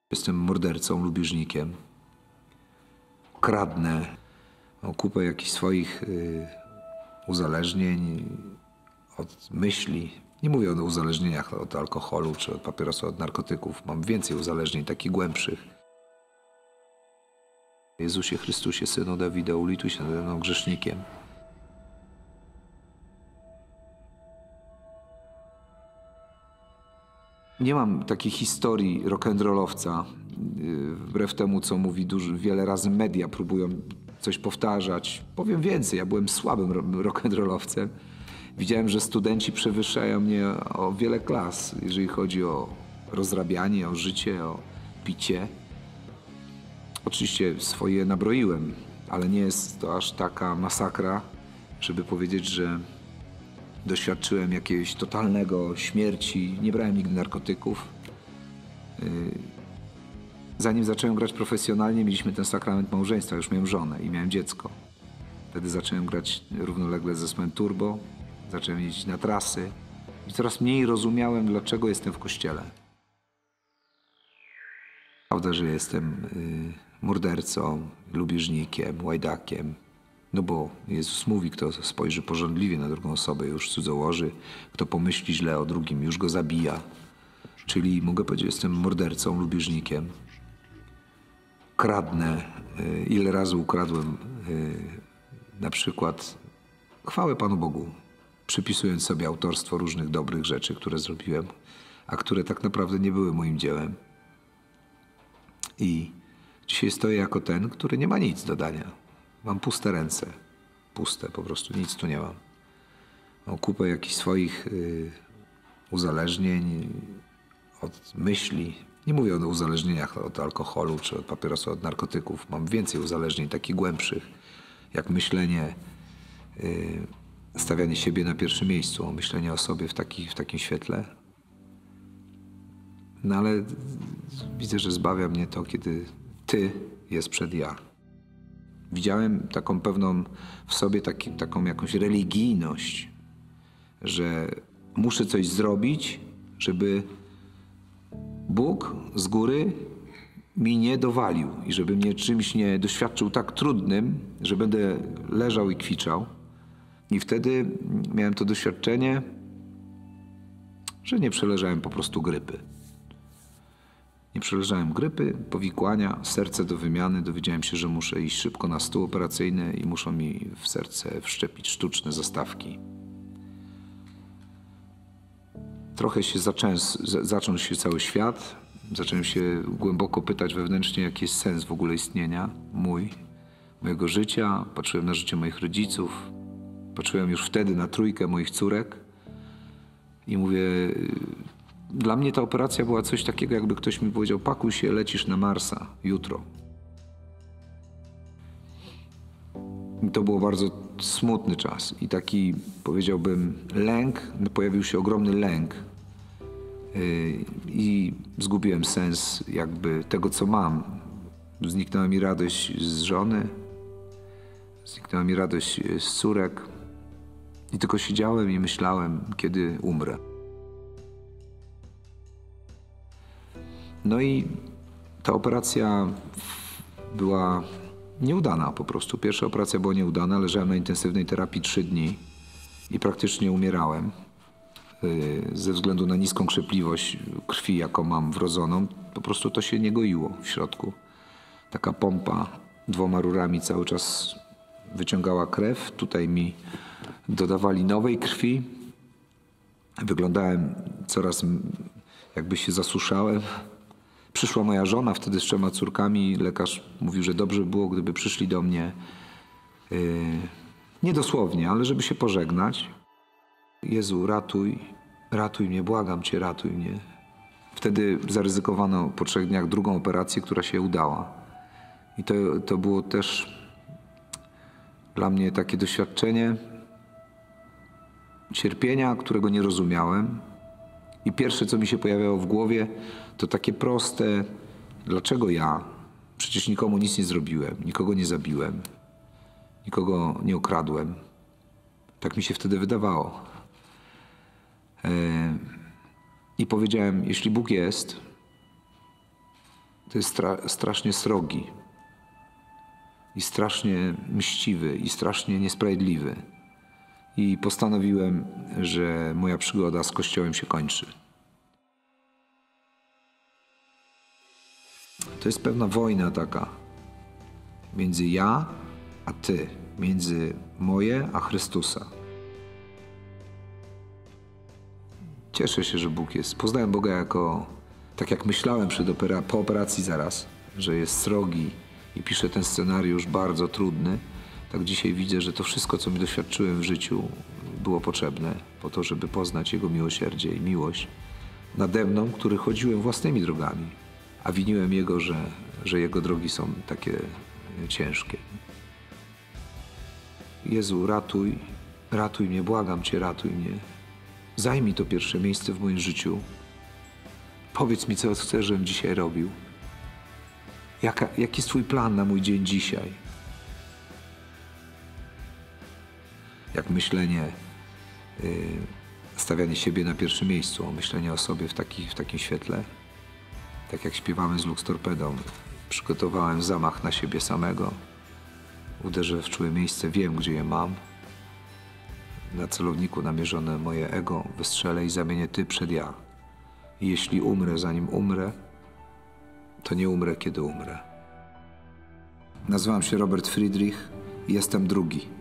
Jestem mordercą, lubieżnikiem. Kradnę. Mam kupę jakichś swoich uzależnień od myśli. Nie mówię o uzależnieniach od alkoholu czy od papierosu, od narkotyków. Mam więcej uzależnień, takich głębszych. Jezusie Chrystusie, Synu Dawida, ulituj się nade mną grzesznikiem. Nie mam takiej historii rock'n'rollowca, wbrew temu, co mówi wiele razy media, próbują coś powtarzać. Powiem więcej, ja byłem słabym rock'n'rollowcem. Widziałem, że studenci przewyższają mnie o wiele klas, jeżeli chodzi o rozrabianie, o życie, o picie. Oczywiście swoje nabroiłem, ale nie jest to aż taka masakra, żeby powiedzieć, że doświadczyłem jakiegoś totalnego śmierci. Nie brałem nigdy narkotyków. Zanim zacząłem grać profesjonalnie, mieliśmy ten sakrament małżeństwa. Już miałem żonę i miałem dziecko. Wtedy zacząłem grać równolegle z zespołem Turbo. Zacząłem jeździć na trasy. I coraz mniej rozumiałem, dlaczego jestem w kościele. Prawda, że jestem mordercą, lubieżnikiem, łajdakiem. No bo Jezus mówi, kto spojrzy pożądliwie na drugą osobę, już cudzołoży. Kto pomyśli źle o drugim, już go zabija. Czyli mogę powiedzieć, jestem mordercą, lubieżnikiem. Kradnę. Ile razy ukradłem na przykład chwałę Panu Bogu, przypisując sobie autorstwo różnych dobrych rzeczy, które zrobiłem, a które tak naprawdę nie były moim dziełem. I dzisiaj stoję jako ten, który nie ma nic do dania. Mam puste ręce. Puste, po prostu nic tu nie mam. Mam kupę jakichś swoich uzależnień od myśli. Nie mówię o uzależnieniach od alkoholu czy od papierosu, od narkotyków. Mam więcej uzależnień, takich głębszych, jak myślenie, stawianie siebie na pierwszym miejscu, myślenie o sobie w takim świetle. No ale widzę, że zbawia mnie to, kiedy Ty jest przed ja. Widziałem taką pewną w sobie taką jakąś religijność, że muszę coś zrobić, żeby Bóg z góry mi nie dowalił i żeby mnie czymś nie doświadczył tak trudnym, że będę leżał i kwiczał. I wtedy miałem to doświadczenie, że nie przeleżałem po prostu grypy. Nie przeleżałem grypy, powikłania, serce do wymiany. Dowiedziałem się, że muszę iść szybko na stół operacyjny i muszą mi w serce wszczepić sztuczne zastawki. Trochę się zaczął się cały świat. Zacząłem się głęboko pytać wewnętrznie, jaki jest sens w ogóle istnienia mojego życia. Patrzyłem na życie moich rodziców. Patrzyłem już wtedy na trójkę moich córek i mówię, dla mnie ta operacja była coś takiego, jakby ktoś mi powiedział, pakuj się, lecisz na Marsa jutro. I to był bardzo smutny czas i taki, powiedziałbym, lęk, pojawił się ogromny lęk i zgubiłem sens jakby tego, co mam. Zniknęła mi radość z żony, zniknęła mi radość z córek i tylko siedziałem i myślałem, kiedy umrę. No i ta operacja była nieudana po prostu. Pierwsza operacja była nieudana, leżałem na intensywnej terapii 3 dni i praktycznie umierałem ze względu na niską krzepliwość krwi, jaką mam wrodzoną. Po prostu to się nie goiło w środku. Taka pompa 2 rurami cały czas wyciągała krew. Tutaj mi dodawali nowej krwi. Wyglądałem coraz jakby się zasuszałem. Przyszła moja żona wtedy z 3 córkami. Lekarz mówił, że dobrze by było, gdyby przyszli do mnie nie dosłownie, ale żeby się pożegnać. Jezu, ratuj mnie, błagam Cię, ratuj mnie. Wtedy zaryzykowano po 3 dniach drugą operację, która się udała. I to było też dla mnie takie doświadczenie cierpienia, którego nie rozumiałem. I pierwsze, co mi się pojawiało w głowie, to takie proste, dlaczego ja? Przecież nikomu nic nie zrobiłem, nikogo nie zabiłem, nikogo nie okradłem. Tak mi się wtedy wydawało. I powiedziałem, jeśli Bóg jest, to jest strasznie srogi i strasznie mściwy i strasznie niesprawiedliwy. I postanowiłem, że moja przygoda z Kościołem się kończy. To jest pewna wojna taka między ja a ty, między moje a Chrystusa. Cieszę się, że Bóg jest. Poznałem Boga jako, tak jak myślałem po operacji zaraz, że jest srogi i piszę ten scenariusz bardzo trudny. Tak dzisiaj widzę, że to wszystko, co mi doświadczyłem w życiu, było potrzebne po to, żeby poznać Jego miłosierdzie i miłość nade mną, który chodziłem własnymi drogami, a winiłem Jego, że Jego drogi są takie ciężkie. Jezu, ratuj mnie, błagam Cię, ratuj mnie. Zajmij to pierwsze miejsce w moim życiu. Powiedz mi, co chcesz, żebym dzisiaj robił. Jaki jest Twój plan na mój dzień dzisiaj? Jak myślenie, stawianie siebie na pierwszym miejscu, myślenie o sobie w takim świetle. Tak jak śpiewamy z Lux Torpedą, przygotowałem zamach na siebie samego. Uderzę w czułe miejsce, wiem, gdzie je mam. Na celowniku namierzone moje ego, wystrzelę i zamienię ty przed ja. I jeśli umrę, zanim umrę, to nie umrę, kiedy umrę. Nazywam się Robert Friedrich i jestem drugi.